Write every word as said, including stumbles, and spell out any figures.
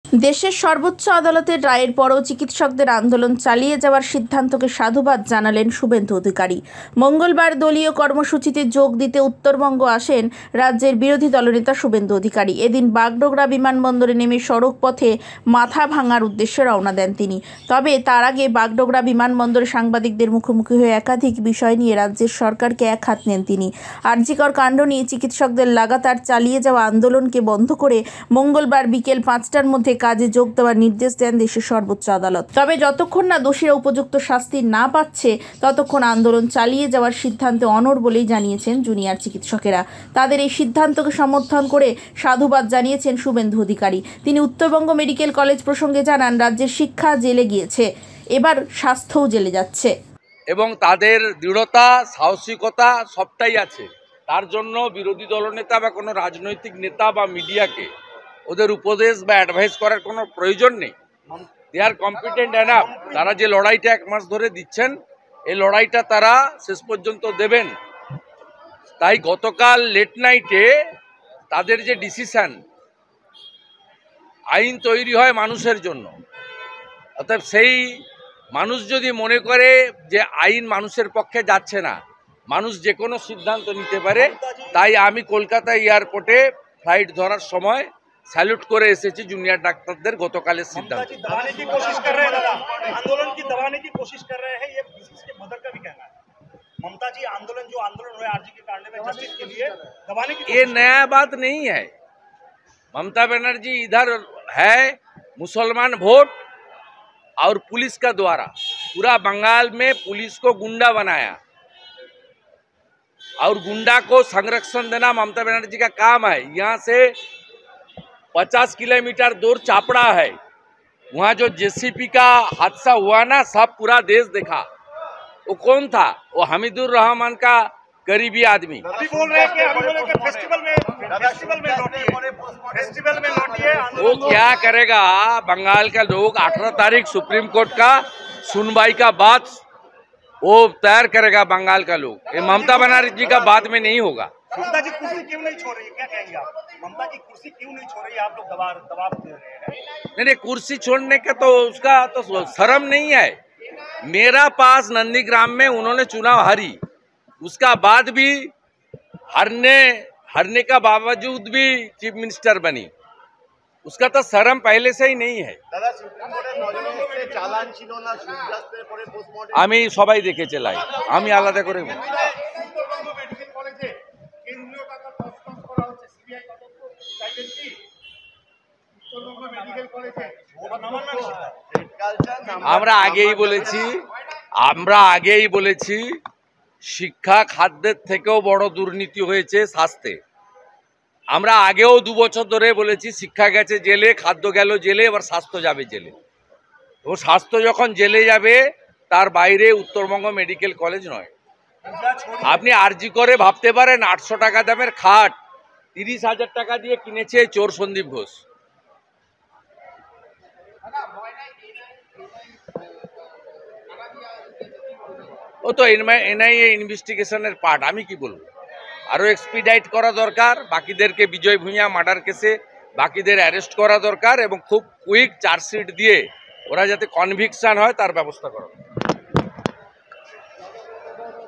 দেশের সর্বোচ্চ আদালতের রায়ের পরও চিকিৎসকদের আন্দোলন চালিয়ে যাওয়ার সিদ্ধান্তকে সাধুবাদ জানালেন শুভেন্দু অধিকারী। মঙ্গলবার দলীয় কর্মসূচিতে যোগ দিতে উত্তরবঙ্গ আসেন রাজ্যের বিরোধী দলনেতা শুভেন্দু অধিকারী। এদিন বাগডোগরা বিমানবন্দরে নেমে সড়ক পথে মাথা ভাঙার উদ্দেশ্যে রওনা দেন তিনি। তবে তার আগে বাগডোগরা বিমানবন্দরে সাংবাদিকদের মুখোমুখি হয়ে একাধিক বিষয় নিয়ে রাজ্যের সরকারকে এক হাত নেন তিনি। আরজিকর কাণ্ড নিয়ে চিকিৎসকদের লাগাতার চালিয়ে যাওয়া আন্দোলনকে বন্ধ করে মঙ্গলবার বিকেল পাঁচটার মধ্যে কাজে যোগ দেওয়ার নির্দেশ দেন দেশের সর্বোচ্চ আদালত। তবে যতক্ষণ না দোষীরা উপযুক্ত শাস্তি না পাচ্ছে ততক্ষণ আন্দোলন চালিয়ে যাওয়ার সিদ্ধান্তে অনড় বলেই জানিয়েছেন জুনিয়র চিকিৎসকেরা। তাদের এই সিদ্ধান্তকে সমর্থন করে সাধুবাদ জানিয়েছেন শুভেন্দু অধিকারী। তিনি উত্তরবঙ্গ মেডিকেল কলেজ প্রসঙ্গে জানান, রাজ্যের শিক্ষা জেলে গিয়েছে, এবার স্বাস্থ্যও জেলে যাচ্ছে এবং তাদের দৃঢ়তা সাহসিকতা সবটাই আছে। তার জন্য বিরোধী দলনেতা বা কোনো রাজনৈতিক নেতা বা মিডিয়াকে ওদের উপদেশ বা অ্যাডভাইস করার কোনো প্রয়োজন নেই। They are competent enough. তারা যে লড়াইটা এক মাস ধরে দিচ্ছেন, এই লড়াইটা তারা শেষ পর্যন্ত দেবেন। তাই গতকাল লেট নাইটে তাদের যে ডিসিশন, আইন তৈরি হয় মানুষের জন্য। অর্থাৎ সেই মানুষ যদি মনে করে যে আইন মানুষের পক্ষে যাচ্ছে না, মানুষ যে কোনো সিদ্ধান্ত নিতে পারে। তাই আমি কলকাতা এয়ারপোর্টে ফ্লাইট ধরার সময় স্যালুট করে এসেছি জুনিয়র ডাক্তারদের গতকালের সিদ্ধান্ত। ये नया बात नहीं है। ममता बनर्जी इधर है मुसलमान वोट और पुलिस का द्वारा पूरा बंगाल में पुलिस को गुंडा बनाया और गुंडा को संरक्षण देना ममता बनर्जी का काम है। यहाँ से पचास किलोमीटर दूर चापड़ा है, वहाँ जो जेसीपी का हादसा हुआ ना, सब पूरा देश देखा। वो कौन था? वो हमीदुर रहमान का करीबी आदमी। अभी बोल रहे हैं कि अभी बोले कि फेस्टिवल में फेस्टिवल में लौटिए फेस्टिवल में लौटिए वो क्या करेगा? बंगाल का लोग अठारह तारीख सुप्रीम कोर्ट का सुनवाई का बाद वो तैयार करेगा बंगाल का लोग। ये ममता बनर्जी का बाद में नहीं होगा। ममता जी कुर्सी क्यों नहीं छोड़ रही, क्या कहेंगे आप? ममता जी कुर्सी क्यों नहीं छोड़ रही, आप लोग दबाव दबाव दे रहे हैं? नहीं नहीं, कुर्सी छोड़ने का तो उसका तो शर्म नहीं है। मेरा पास नंदीग्राम में उन्होंने चुनाव हारी, उसका बाद भी हारने हारने का बावजूद भी चीफ मिनिस्टर बनी, उसका तो शर्म पहले से ही नहीं है। আমি সবাই দেখেছে লাই, আমি আলাদা করে আমরা আগেই বলেছি আমরা আগেই বলেছি শিক্ষা খাদ্যের থেকেও বড় দুর্নীতি হয়েছে স্বাস্থ্যে। আমরা আগেও দু বছর ধরে বলেছি শিক্ষা গেছে জেলে, খাদ্য গেল জেলে, এবার স্বাস্থ্য যাবে জেলে। ও স্বাস্থ্য যখন জেলে যাবে তার বাইরে উত্তরবঙ্গ মেডিকেল কলেজ নয়। আপনি আরজি করে ভাবতে পারেন আটশো টাকা দামের খাট তিরিশ হাজার টাকা দিয়ে কিনেছে চোর সন্দীপ ঘোষ। ও তো এনআইএ ইনভেস্টিগেশনের পার্ট। আমি কি বলবো, আরও এক্সপিডাইট করা দরকার। বাকিদেরকে বিজয় ভূঁইয়া মার্ডার কেসে বাকিদের অ্যারেস্ট করা দরকার এবং খুব কুইক চার্জশিট দিয়ে ওরা যাতে কনভিকশন হয় তার ব্যবস্থা করা।